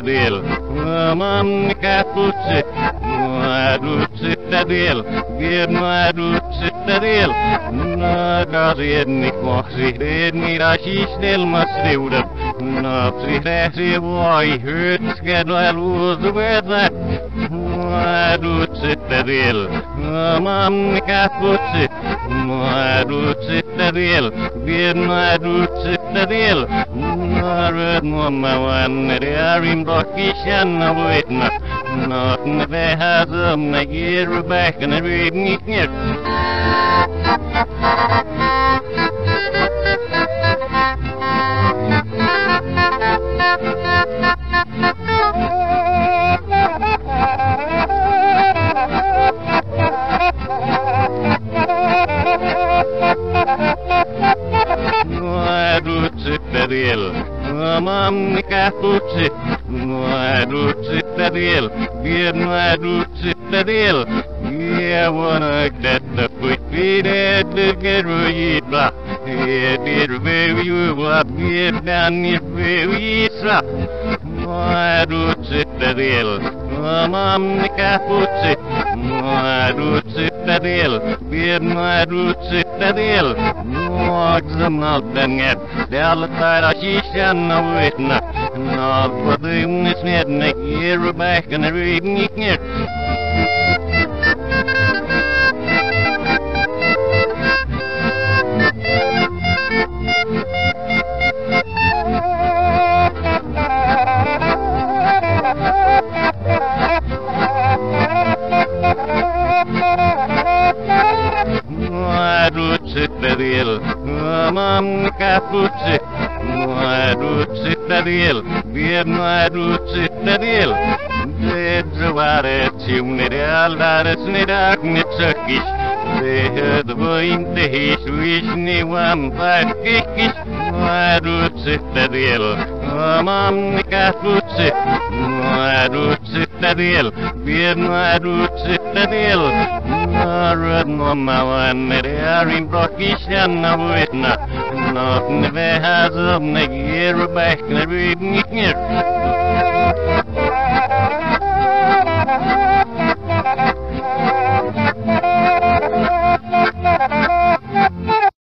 del, mamma catucci, nuaducci del, bir nuaducci del, nagaredni quasiredni rasis del masdeudat, napsi resi voi hötskedal uzveda, nuaducci del, mamma catucci, nuaducci del, bir nuaducci del, Narad mamma wan arim dokishan witna not ne has a magir back and a read me here. Mamma catucci, nuaducci del, bir nuaducci del, yeah, wanna get the quick feet at the get block, yeah, did very you up, get down if very slap, nuaducci del, mamma catucci, nuaducci del, bir nuaducci del, nuaxam not benget, del tara shishan witna, not for the net, neck year back and a reading it. Del, mamma catucci, nuaducci del, bir nuaducci del, dedzavare ciumnere dares nedak nitsakis, de voin de hiswisni wam pakikis, nuaducci del, mamma catucci, nuaducci del, bir nuaducci del, Narad mamma wan arim dokishan witna not ne has a magir back and a reading it.